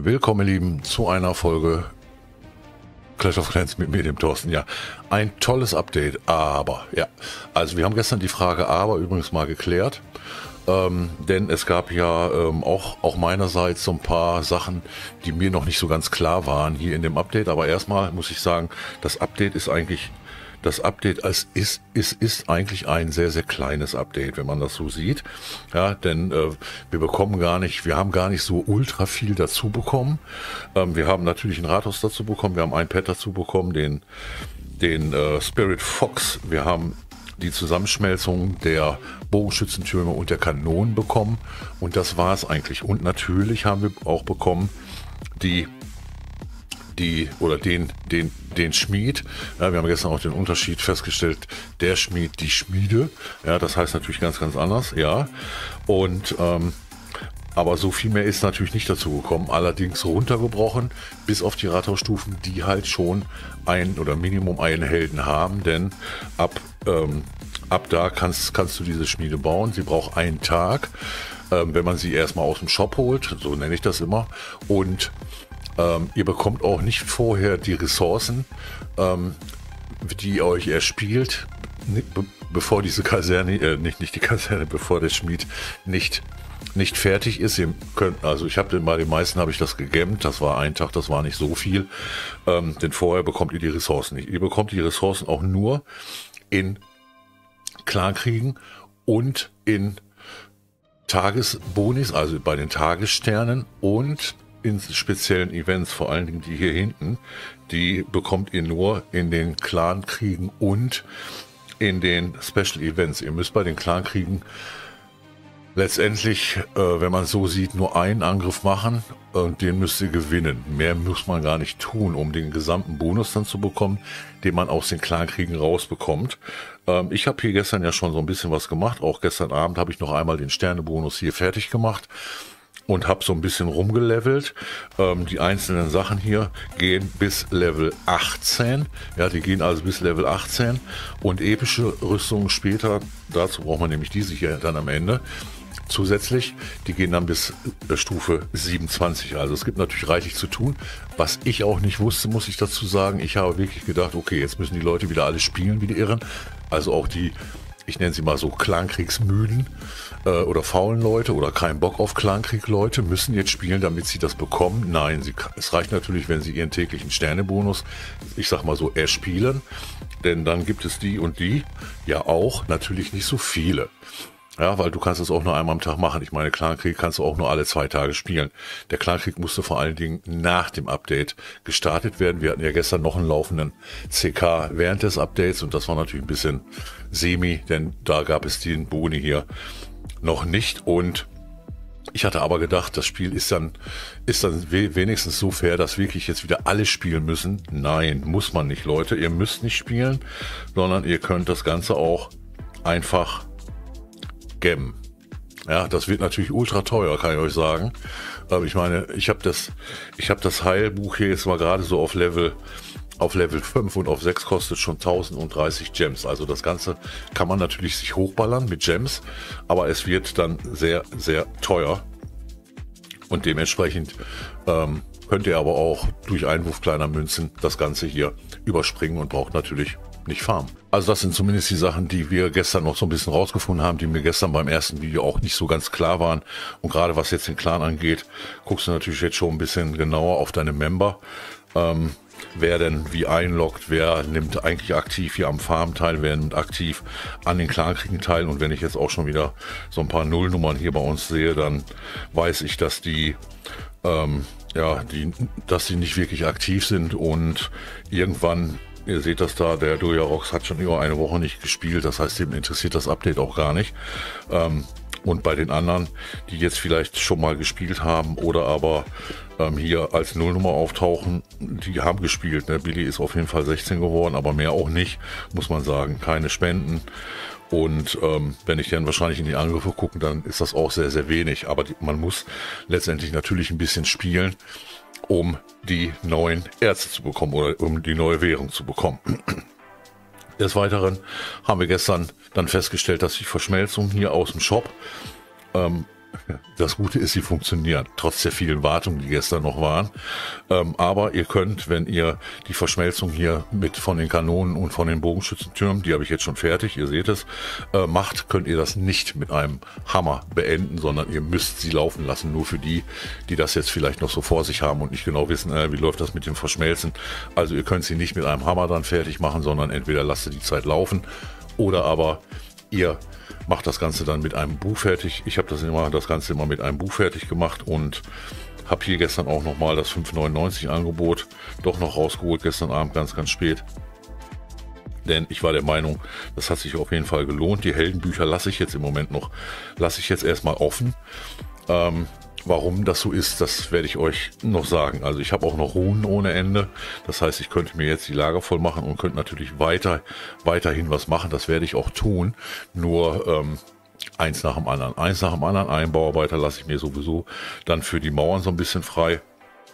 Willkommen, ihr Lieben, zu einer Folge Clash of Clans mit mir, dem Thorsten. Ja, ein tolles Update, aber, ja, also wir haben gestern die Frage aber übrigens mal geklärt, denn es gab ja auch meinerseits so ein paar Sachen, die mir noch nicht so ganz klar waren hier in dem Update, aber erstmal muss ich sagen, das Update ist eigentlich eigentlich ein sehr, sehr kleines Update, wenn man das so sieht. Ja, denn wir haben gar nicht so ultra viel dazu bekommen. Wir haben natürlich ein Rathaus dazu bekommen, wir haben ein Pet dazu bekommen, den Spirit Fox. Wir haben die Zusammenschmelzung der Bogenschützentürme und der Kanonen bekommen. Und das war es eigentlich. Und natürlich haben wir auch bekommen den Schmied. Ja, wir haben gestern auch den Unterschied festgestellt, der Schmied, die Schmiede. Ja, das heißt natürlich ganz, ganz anders, ja. Und aber so viel mehr ist natürlich nicht dazu gekommen. Allerdings runtergebrochen bis auf die Rathausstufen, die halt schon Minimum einen Helden haben, denn ab da kannst du diese Schmiede bauen. Sie braucht einen Tag, wenn man sie erstmal aus dem Shop holt, so nenne ich das immer. Und ihr bekommt auch nicht vorher die Ressourcen, die ihr euch erspielt, bevor diese Kaserne, nicht die Kaserne, bevor der Schmied nicht fertig ist. Bei den meisten habe ich das gegammt, das war ein Tag, das war nicht so viel, denn vorher bekommt ihr die Ressourcen nicht. Ihr bekommt die Ressourcen auch nur in Clankriegen und in Tagesbonis, also bei den Tagessternen und in speziellen Events, vor allen Dingen die hier hinten, die bekommt ihr nur in den Clankriegen und in den Special Events. Ihr müsst bei den Clankriegen letztendlich, wenn man es so sieht, nur einen Angriff machen und den müsst ihr gewinnen. Mehr muss man gar nicht tun, um den gesamten Bonus dann zu bekommen, den man aus den Clankriegen rausbekommt. Ich habe hier gestern ja schon so ein bisschen was gemacht. Auch gestern Abend habe ich noch einmal den Sternebonus hier fertig gemacht und habe so ein bisschen rumgelevelt. Die einzelnen Sachen hier gehen bis Level 18. Ja, die gehen also bis Level 18. Und epische Rüstungen später, dazu braucht man nämlich diese hier dann am Ende. Zusätzlich, die gehen dann bis Stufe 27. Also es gibt natürlich reichlich zu tun. Was ich auch nicht wusste, muss ich dazu sagen. Ich habe wirklich gedacht, okay, jetzt müssen die Leute wieder alle spielen wie die Irren. Also auch die, ich nenne sie mal so Clankriegsmüden oder faulen Leute oder keinen Bock auf Clankrieg-Leute müssen jetzt spielen, damit sie das bekommen. Nein, es reicht natürlich, wenn sie ihren täglichen Sternebonus, ich sag mal so, erspielen. Denn dann gibt es die und die ja auch, natürlich nicht so viele. Ja, weil du kannst es auch nur einmal am Tag machen. Ich meine, Clankrieg kannst du auch nur alle 2 Tage spielen. Der Clankrieg musste vor allen Dingen nach dem Update gestartet werden. Wir hatten ja gestern noch einen laufenden CK während des Updates und das war natürlich ein bisschen semi, denn da gab es den Boni hier noch nicht. Und ich hatte aber gedacht, das Spiel ist dann wenigstens so fair, dass wirklich jetzt wieder alle spielen müssen. Nein, muss man nicht, Leute. Ihr müsst nicht spielen, sondern ihr könnt das Ganze auch einfach gammen. Ja, das wird natürlich ultra teuer, kann ich euch sagen. Ich meine, ich habe das Heilbuch hier jetzt mal gerade so auf Level 5 und auf 6 kostet schon 1030 Gems. Also das Ganze kann man natürlich sich hochballern mit Gems, aber es wird dann sehr, sehr teuer. Und dementsprechend könnt ihr aber auch durch Einwurf kleiner Münzen das Ganze hier überspringen und braucht natürlich nicht farmen. Also das sind zumindest die Sachen, die wir gestern noch so ein bisschen rausgefunden haben, die mir gestern beim ersten Video auch nicht so ganz klar waren. Und gerade was jetzt den Clan angeht, guckst du natürlich jetzt schon ein bisschen genauer auf deine Member. Wer denn wie einloggt, wer nimmt eigentlich aktiv hier am Farm teil, wer nimmt aktiv an den Clankriegen teil. Und wenn ich jetzt auch schon wieder so ein paar Nullnummern hier bei uns sehe, dann weiß ich, dass die nicht wirklich aktiv sind und irgendwann, ihr seht das da, der Dojarox hat schon über eine Woche nicht gespielt, das heißt, dem interessiert das Update auch gar nicht. Und bei den anderen, die jetzt vielleicht schon mal gespielt haben oder aber hier als Nullnummer auftauchen, die haben gespielt. Ne? Billy ist auf jeden Fall 16 geworden, aber mehr auch nicht, muss man sagen. Keine Spenden. Und wenn ich dann wahrscheinlich in die Angriffe gucke, dann ist das auch sehr, sehr wenig. Aber man muss letztendlich natürlich ein bisschen spielen, um die neuen Erze zu bekommen oder um die neue Währung zu bekommen. Des Weiteren haben wir gestern dann festgestellt, dass die Verschmelzung hier aus dem Shop Das Gute ist, sie funktionieren, trotz der vielen Wartungen, die gestern noch waren. Aber ihr könnt, wenn ihr die Verschmelzung hier mit von den Kanonen und von den Bogenschützentürmen, die habe ich jetzt schon fertig, ihr seht es, macht, könnt ihr das nicht mit einem Hammer beenden, sondern ihr müsst sie laufen lassen. Nur für die, die das jetzt vielleicht noch so vor sich haben und nicht genau wissen, wie läuft das mit dem Verschmelzen. Also ihr könnt sie nicht mit einem Hammer dann fertig machen, sondern entweder lasst ihr die Zeit laufen oder aber ihr macht das Ganze dann mit einem Buch fertig. Ich habe das Ganze immer mit einem Buch fertig gemacht und habe hier gestern auch nochmal das 5,99 Angebot doch noch rausgeholt, gestern Abend ganz spät. Denn ich war der Meinung, das hat sich auf jeden Fall gelohnt. Die Heldenbücher lasse ich jetzt erstmal offen. Warum das so ist, das werde ich euch noch sagen. Also ich habe auch noch Runen ohne Ende. Das heißt, ich könnte mir jetzt die Lager voll machen und könnte natürlich weiterhin was machen. Das werde ich auch tun. Nur eins nach dem anderen. Einen Bauarbeiter lasse ich mir sowieso dann für die Mauern so ein bisschen frei.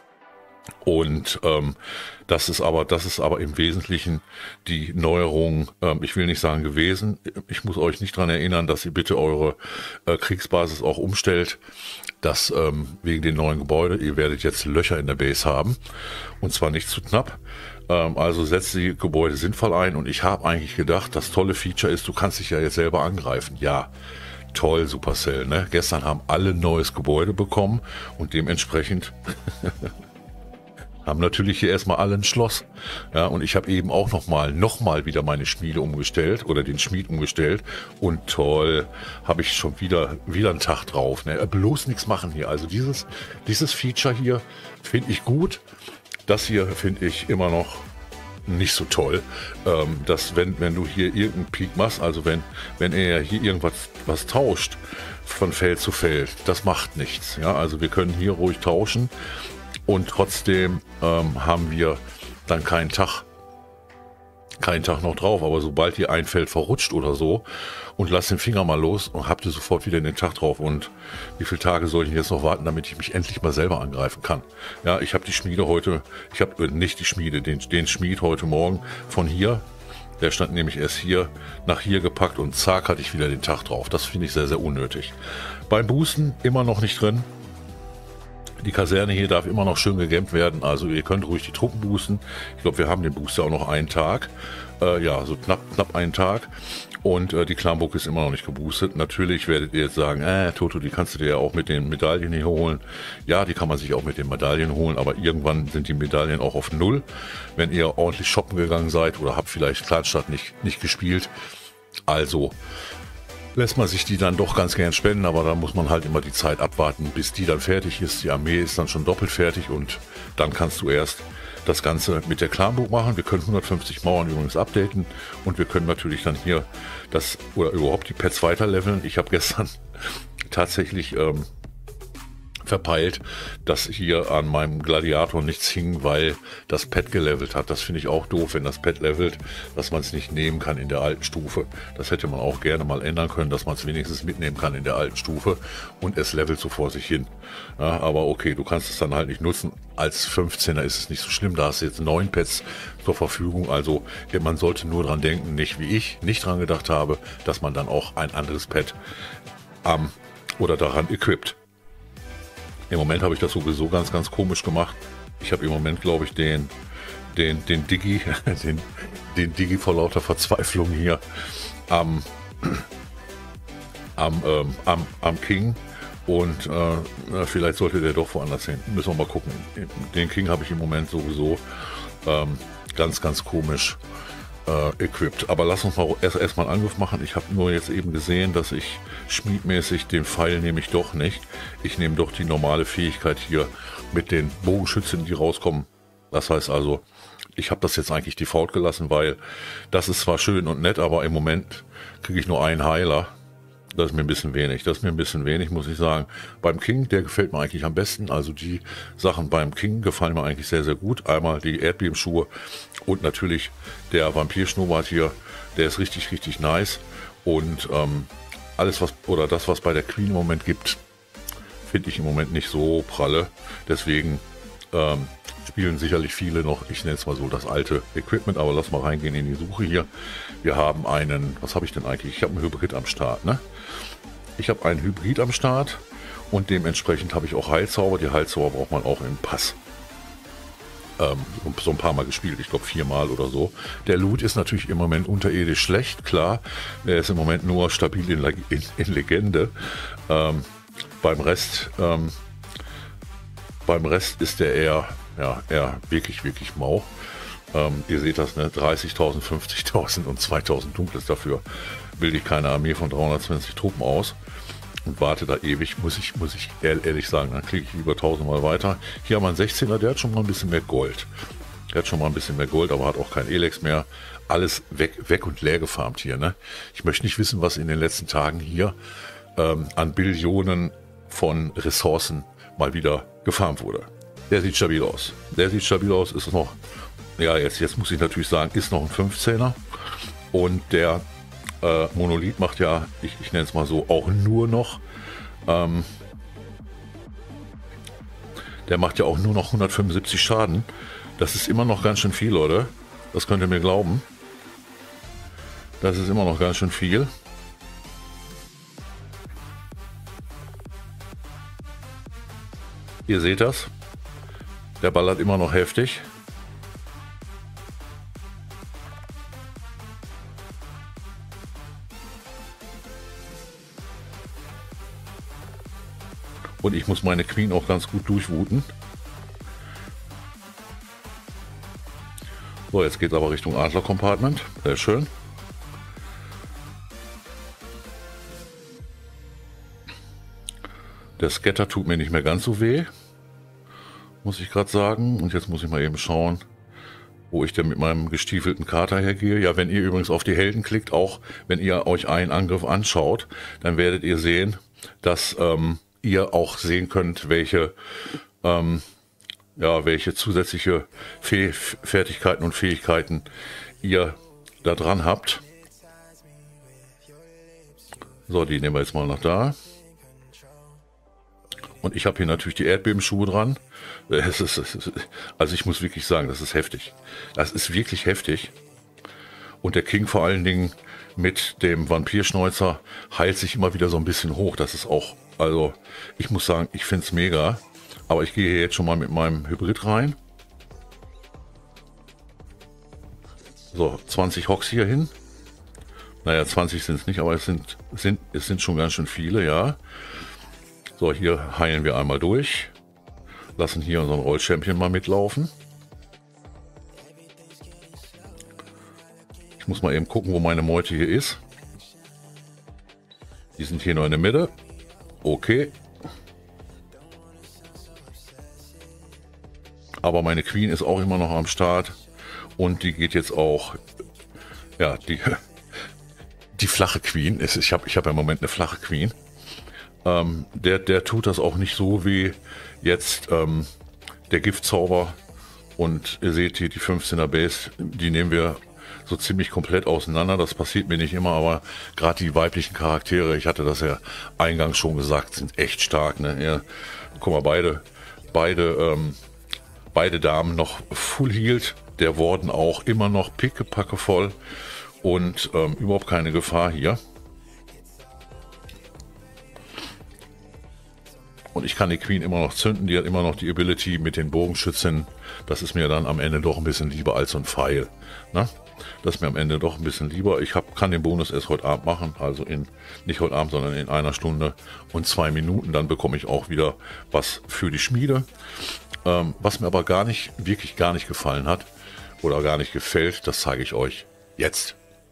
Und das ist aber im Wesentlichen die Neuerung, ich will nicht sagen gewesen, ich muss euch nicht daran erinnern, dass ihr bitte eure Kriegsbasis auch umstellt, dass wegen den neuen Gebäuden, ihr werdet jetzt Löcher in der Base haben und zwar nicht zu knapp. Also setzt die Gebäude sinnvoll ein und ich habe eigentlich gedacht, das tolle Feature ist, du kannst dich ja jetzt selber angreifen. Ja, toll, Supercell, ne? Gestern haben alle ein neues Gebäude bekommen und dementsprechend haben natürlich hier erstmal alle ein Schloss. Ja, und ich habe eben auch nochmal wieder meine Schmiede umgestellt oder den Schmied umgestellt. Und toll, habe ich schon wieder einen Tag drauf. Ne? Bloß nichts machen hier. Also dieses Feature hier finde ich gut. Das hier finde ich immer noch nicht so toll. Dass wenn du hier irgendeinen Peak machst, also wenn er hier irgendwas tauscht von Feld zu Feld, das macht nichts. Ja, also wir können hier ruhig tauschen. Und trotzdem haben wir dann keinen Tag noch drauf. Aber sobald hier ein Feld verrutscht oder so und lasst den Finger mal los und habt ihr sofort wieder den Tag drauf. Und wie viele Tage soll ich jetzt noch warten, damit ich mich endlich mal selber angreifen kann? Ja, ich habe die Schmiede heute, den Schmied heute Morgen von hier. Der stand nämlich erst nach hier gepackt und zack hatte ich wieder den Tag drauf. Das finde ich sehr, sehr unnötig. Beim Boosten immer noch nicht drin. Die Kaserne hier darf immer noch schön gegammt werden, also ihr könnt ruhig die Truppen boosten. Ich glaube, wir haben den Booster auch noch einen Tag. Ja, so knapp einen Tag. Und die Clanburg ist immer noch nicht geboostet. Natürlich werdet ihr jetzt sagen, Toto, die kannst du dir ja auch mit den Medaillen hier holen. Ja, die kann man sich auch mit den Medaillen holen, aber irgendwann sind die Medaillen auch auf 0. Wenn ihr ordentlich shoppen gegangen seid oder habt vielleicht Clanstadt nicht gespielt. Also lässt man sich die dann doch ganz gern spenden, aber da muss man halt immer die Zeit abwarten, bis die dann fertig ist. Die Armee ist dann schon doppelt fertig und dann kannst du erst das Ganze mit der Clanburg machen. Wir können 150 Mauern übrigens updaten und wir können natürlich dann hier oder überhaupt die Pets weiterleveln. Ich habe gestern tatsächlich verpeilt, dass hier an meinem Gladiator nichts hing, weil das Pet gelevelt hat. Das finde ich auch doof, wenn das Pet levelt, dass man es nicht nehmen kann in der alten Stufe. Das hätte man auch gerne mal ändern können, dass man es wenigstens mitnehmen kann in der alten Stufe und es levelt so vor sich hin. Ja, aber okay, du kannst es dann halt nicht nutzen. Als 15er ist es nicht so schlimm, da hast du jetzt 9 Pets zur Verfügung. Also man sollte nur dran denken, nicht wie ich nicht dran gedacht habe, dass man dann auch ein anderes Pet oder daran equipt. Im Moment habe ich das sowieso ganz komisch gemacht. Ich habe im Moment, glaube ich, den Digi, den Digi vor lauter Verzweiflung hier am King. Und vielleicht sollte der doch woanders hin. Müssen wir mal gucken. Den King habe ich im Moment sowieso ganz komisch equipped. Aber lass uns mal erstmal einen Angriff machen. Ich habe nur jetzt eben gesehen, dass ich schmiedmäßig den Pfeil nehme ich doch nicht. Ich nehme doch die normale Fähigkeit hier mit den Bogenschützen, die rauskommen. Das heißt also, ich habe das jetzt eigentlich default gelassen, weil das ist zwar schön und nett, aber im Moment kriege ich nur einen Heiler. Das ist mir ein bisschen wenig, muss ich sagen. Beim King, der gefällt mir eigentlich am besten. Also die Sachen beim King gefallen mir eigentlich sehr, sehr gut. Einmal die Erdbebenschuhe und natürlich der Vampirschnurrbart hier. Der ist richtig nice. Und das, was bei der Queen im Moment gibt, finde ich im Moment nicht so pralle. Deswegen spielen sicherlich viele noch, ich nenne es mal so, das alte Equipment. Aber lass mal reingehen in die Suche hier. Wir haben einen, was habe ich denn eigentlich? Ich habe einen Hybrid am Start, ne? Ich habe einen Hybrid am Start Und dementsprechend habe ich auch Heilzauber. Die Heilzauber braucht man auch im Pass. So ein paar Mal gespielt, ich glaube 4-mal oder so. Der Loot ist natürlich im Moment unterirdisch schlecht, klar. Der ist im Moment nur stabil in Legende. Beim Rest ist der eher wirklich mau. Ihr seht das, ne? 30.000, 50.000 und 2.000 Dunkles. Dafür bilde ich keine Armee von 320 Truppen aus und warte da ewig, muss ich ehrlich sagen. Dann klicke ich lieber 1000-mal weiter. Hier haben wir einen 16er, der hat schon mal ein bisschen mehr Gold. Aber hat auch kein Elex mehr. Alles weg und leer gefarmt hier. Ne? Ich möchte nicht wissen, was in den letzten Tagen hier an Billionen von Ressourcen mal wieder gefarmt wurde. Der sieht stabil aus. Ist noch, ja, jetzt muss ich natürlich sagen, ist noch ein 15er. Und der Monolith macht ja, ich nenne es mal so, auch nur noch, der macht ja auch nur noch 175 Schaden. Das ist immer noch ganz schön viel, Leute. Das könnt ihr mir glauben. Das ist immer noch ganz schön viel. Ihr seht das. Der ballert immer noch heftig. Und ich muss meine Queen auch ganz gut durchwuten. So, jetzt geht es aber Richtung Adler Compartment. Sehr schön. Der Scatter tut mir nicht mehr ganz so weh, muss ich gerade sagen. Und jetzt muss ich mal eben schauen, wo ich denn mit meinem gestiefelten Kater hergehe. Ja, wenn ihr übrigens auf die Helden klickt, auch wenn ihr euch einen Angriff anschaut, dann werdet ihr sehen, dass ihr auch sehen könnt, welche zusätzliche Fertigkeiten und Fähigkeiten ihr da dran habt. So, die nehmen wir jetzt mal nach da. Und ich habe hier natürlich die Erdbebenschuhe dran. Also ich muss wirklich sagen, das ist heftig. Das ist wirklich heftig. Und der King vor allen Dingen mit dem Vampirschnäuzer heilt sich immer wieder so ein bisschen hoch. Das ist auch, also ich muss sagen, ich finde es mega. Aber ich gehe hier jetzt schon mal mit meinem Hybrid rein. So, 20 Hocks hier hin. Naja, 20 sind es nicht, aber es sind schon ganz schön viele, ja. So, hier heilen wir einmal durch. Lassen hier unseren Roll Champion mal mitlaufen. Ich muss mal eben gucken, wo meine Meute hier ist. Die sind hier noch in der Mitte. Okay. Aber meine Queen ist auch immer noch am Start. Und die geht jetzt auch, ja, die flache Queen. Ich hab ja im Moment eine flache Queen. Der tut das auch nicht so wie jetzt der Giftzauber. Und ihr seht hier die 15er Base, die nehmen wir so ziemlich komplett auseinander. Das passiert mir nicht immer, aber gerade die weiblichen Charaktere, ich hatte das ja eingangs schon gesagt, sind echt stark. Ne? Ja, guck mal, beide Damen noch full healed. Der Warden auch immer noch pickepacke voll und überhaupt keine Gefahr hier. Und ich kann die Queen immer noch zünden, die hat immer noch die Ability mit den Bogenschützen. Das ist mir dann am Ende doch ein bisschen lieber als so ein Pfeil. Ne? Das ist mir am Ende doch ein bisschen lieber. Ich kann den Bonus erst heute Abend machen, also nicht heute Abend, sondern in 1 Stunde und 2 Minuten. Dann bekomme ich auch wieder was für die Schmiede. Was mir aber wirklich gar nicht gefallen hat oder gar nicht gefällt, das zeige ich euch jetzt.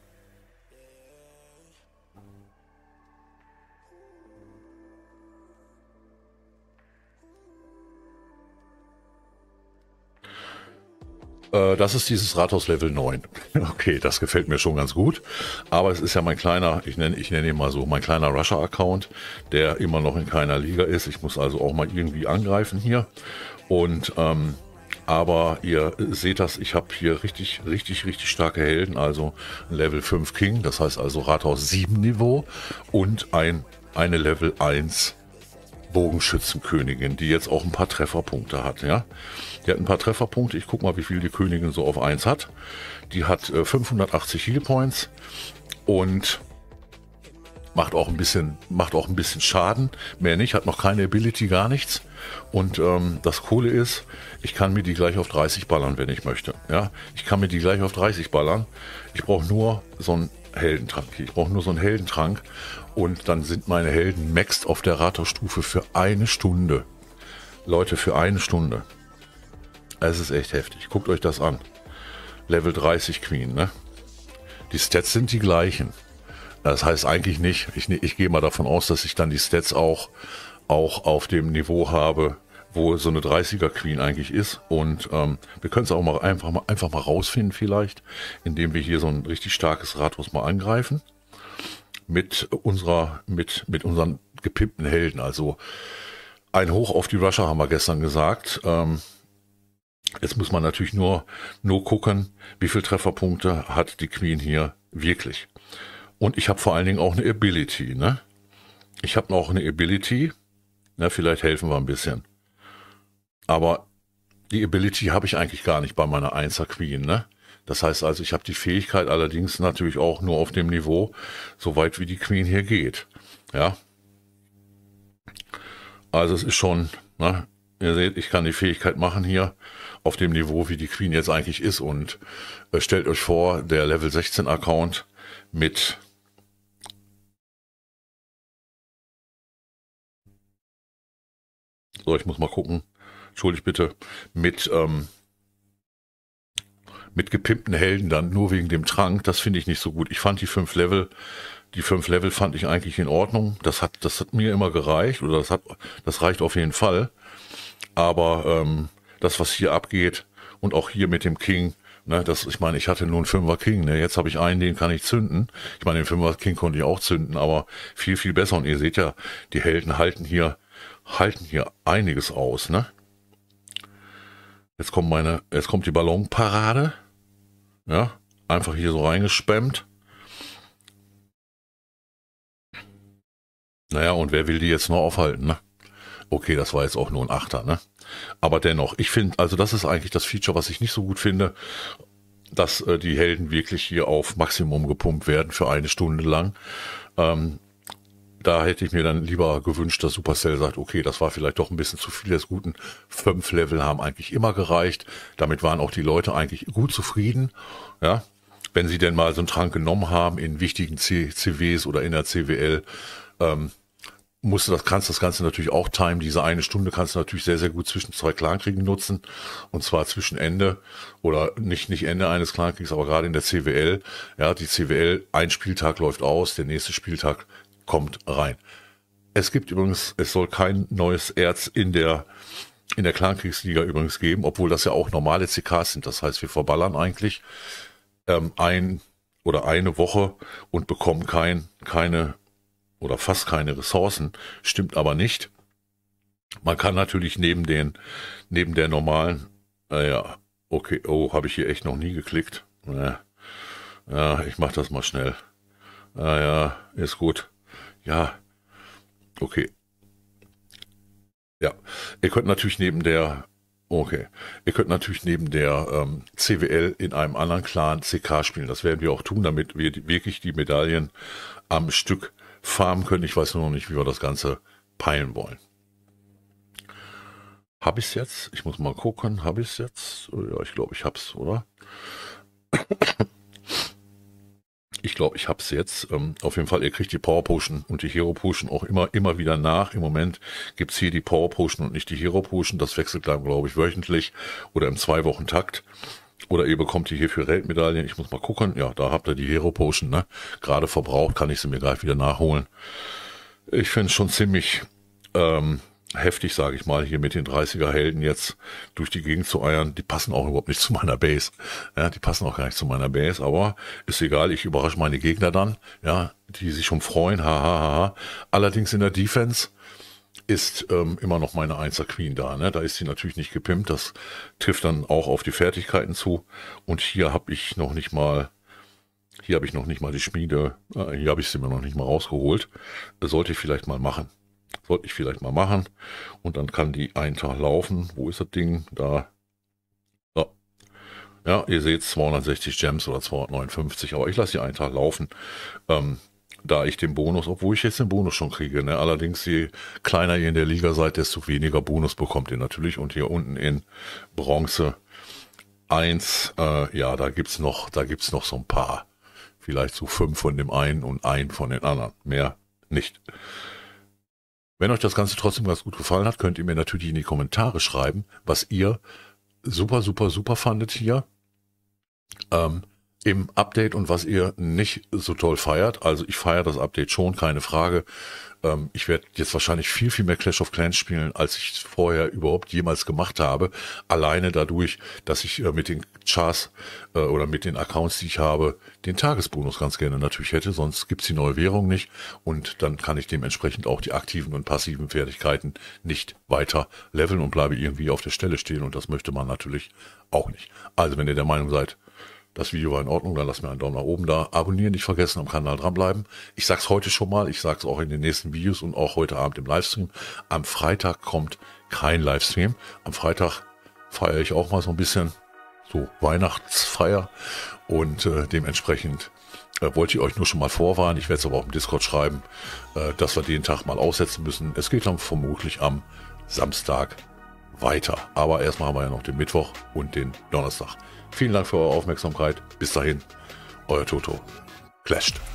Das ist dieses Rathaus Level 9. Okay, das gefällt mir schon ganz gut. Aber es ist ja mein kleiner, ich nenne ihn mal so, mein kleiner Rusher-Account, der immer noch in keiner Liga ist. Ich muss also auch mal irgendwie angreifen hier. Und aber ihr seht das, ich habe hier richtig starke Helden. Also ein Level 5 King, das heißt also Rathaus 7 Niveau und eine Level 1 Bogenschützenkönigin, die jetzt auch ein paar Trefferpunkte hat. Ja? Die hat ein paar Trefferpunkte. Ich gucke mal, wie viel die Königin so auf 1 hat. Die hat 580 Heal Points und macht auch ein bisschen Schaden, mehr nicht, hat noch keine Ability, gar nichts. Und das Coole ist, ich kann mir die gleich auf 30 ballern, wenn ich möchte. Ja, ich kann mir die gleich auf 30 ballern. Ich brauche nur so einen Heldentrank hier. Ich brauche nur so einen Heldentrank und dann sind meine Helden maxed auf der Rathausstufe für eine Stunde. Leute, für eine Stunde. Es ist echt heftig. Guckt euch das an. Level 30 Queen, ne? Die Stats sind die gleichen. Das heißt eigentlich nicht, ich gehe mal davon aus, dass ich dann die Stats auch auf dem Niveau habe, wo so eine 30er Queen eigentlich ist. Und wir können es auch mal einfach mal rausfinden vielleicht, indem wir hier so ein richtig starkes Rathaus mal angreifen. Mit unseren gepimpten Helden. Also ein Hoch auf die Rusher haben wir gestern gesagt. Jetzt muss man natürlich nur gucken, wie viele Trefferpunkte hat die Queen hier wirklich. Und ich habe vor allen Dingen auch eine Ability, ne? Ich habe noch eine Ability. Na, vielleicht helfen wir ein bisschen. Aber die Ability habe ich eigentlich gar nicht bei meiner 1er Queen, ne? Das heißt also, ich habe die Fähigkeit allerdings natürlich auch nur auf dem Niveau, so weit wie die Queen hier geht. Ja. Also es ist schon, ne? Ihr seht, ich kann die Fähigkeit machen hier auf dem Niveau, wie die Queen jetzt eigentlich ist. Und stellt euch vor, der Level 16 Account mit so, ich muss mal gucken. Entschuldigt bitte. Mit gepimpten Helden dann, nur wegen dem Trank, das finde ich nicht so gut. Ich fand die 5 Level fand ich eigentlich in Ordnung. Das hat mir immer gereicht, oder das reicht auf jeden Fall. Aber das, was hier abgeht, und auch hier mit dem King, ne, ich meine, ich hatte nur einen 5er King, ne, jetzt habe ich einen, den kann ich zünden. Ich meine, den 5er King konnte ich auch zünden, aber viel, viel besser. Und ihr seht ja, die Helden halten hier einiges aus, ne? Jetzt kommt die Ballonparade. Ja, einfach hier so reingespammt. Naja, und wer will die jetzt noch aufhalten, ne? Okay, das war jetzt auch nur ein Achter, ne? Aber dennoch, ich finde, also das ist eigentlich das Feature, was ich nicht so gut finde, dass die Helden wirklich hier auf Maximum gepumpt werden für eine Stunde lang. Da hätte ich mir dann lieber gewünscht, dass Supercell sagt, okay, das war vielleicht doch ein bisschen zu viel des Guten. 5 Level haben eigentlich immer gereicht. Damit waren auch die Leute eigentlich gut zufrieden. Ja, wenn sie denn mal so einen Trank genommen haben in wichtigen CWs oder in der CWL, kannst das Ganze natürlich auch timen. Diese eine Stunde kannst du natürlich sehr, sehr gut zwischen 2 Clankriegen nutzen. Und zwar zwischen Ende oder nicht Ende eines Clankriegs, aber gerade in der CWL. Ja, die CWL, ein Spieltag läuft aus, der nächste Spieltag kommt rein. Es soll kein neues Erz in der Clankriegsliga übrigens geben, obwohl das ja auch normale CKs sind. Das heißt, wir verballern eigentlich eine Woche und bekommen keine oder fast keine Ressourcen. Stimmt aber nicht. Man kann natürlich neben der normalen, ja, okay, oh, habe ich hier echt noch nie geklickt. Ja, ich mach das mal schnell. Ja, ist gut. Ja, okay. Ja, ihr könnt natürlich neben der CWL in einem anderen Clan CK spielen. Das werden wir auch tun, damit wir wirklich die Medaillen am Stück farmen können. Ich weiß nur noch nicht, wie wir das Ganze peilen wollen. Habe ich es jetzt? Ich muss mal gucken. Habe ich es jetzt? Ja, ich glaube, ich habe es, oder? Ich glaube, ich habe es jetzt. Auf jeden Fall, ihr kriegt die Power Potion und die Hero Potion auch immer wieder nach. Im Moment gibt es hier die Power Potion und nicht die Hero Potion. Das wechselt dann, glaube ich, wöchentlich oder im 2-Wochen-Takt. Oder ihr bekommt die hier für Weltmedaillen. Ich muss mal gucken. Ja, da habt ihr die Hero Potion, ne? Gerade verbraucht, kann ich sie mir gleich wieder nachholen. Ich finde es schon ziemlich heftig, sage ich mal, hier mit den 30er Helden jetzt durch die Gegend zu eiern. Die passen auch überhaupt nicht zu meiner Base. Ja, die passen auch gar nicht zu meiner Base, aber ist egal, ich überrasche meine Gegner dann, ja, die sich schon freuen, hahaha. Allerdings in der Defense ist immer noch meine 1er Queen da, ne? Da ist sie natürlich nicht gepimpt, das trifft dann auch auf die Fertigkeiten zu. Und hier habe ich noch nicht mal die Schmiede, hier habe ich sie mir noch nicht mal rausgeholt. Sollte ich vielleicht mal machen. Und dann kann die einen Tag laufen. Wo ist das Ding? Da. So. Ja, ihr seht 260 Gems oder 259, aber ich lasse die einen Tag laufen. da ich den Bonus, obwohl ich jetzt den Bonus schon kriege, ne? Allerdings je kleiner ihr in der Liga seid, desto weniger Bonus bekommt ihr natürlich. Und hier unten in Bronze 1, ja, da gibt's noch so ein paar. Vielleicht so 5 von dem einen und ein von den anderen. Mehr nicht. Wenn euch das Ganze trotzdem ganz gut gefallen hat, könnt ihr mir natürlich in die Kommentare schreiben, was ihr super, super, super fandet hier im Update und was ihr nicht so toll feiert. Also ich feiere das Update schon, keine Frage. Ich werde jetzt wahrscheinlich viel, viel mehr Clash of Clans spielen, als ich vorher überhaupt jemals gemacht habe. Alleine dadurch, dass ich mit den Chars oder mit den Accounts, die ich habe, den Tagesbonus ganz gerne natürlich hätte. Sonst gibt's die neue Währung nicht und dann kann ich dementsprechend auch die aktiven und passiven Fertigkeiten nicht weiter leveln und bleibe irgendwie auf der Stelle stehen und das möchte man natürlich auch nicht. Also wenn ihr der Meinung seid, das Video war in Ordnung, dann lasst mir einen Daumen nach oben da. Abonnieren nicht vergessen, am Kanal dranbleiben. Ich sag's heute schon mal, ich sag's auch in den nächsten Videos und auch heute Abend im Livestream. Am Freitag kommt kein Livestream. Am Freitag feiere ich auch mal so ein bisschen so Weihnachtsfeier und dementsprechend wollte ich euch nur schon mal vorwarnen. Ich werde es aber auch im Discord schreiben, dass wir den Tag mal aussetzen müssen. Es geht dann vermutlich am Samstag weiter. Aber erstmal haben wir ja noch den Mittwoch und den Donnerstag. Vielen Dank für eure Aufmerksamkeit. Bis dahin, euer Toto. Clashed.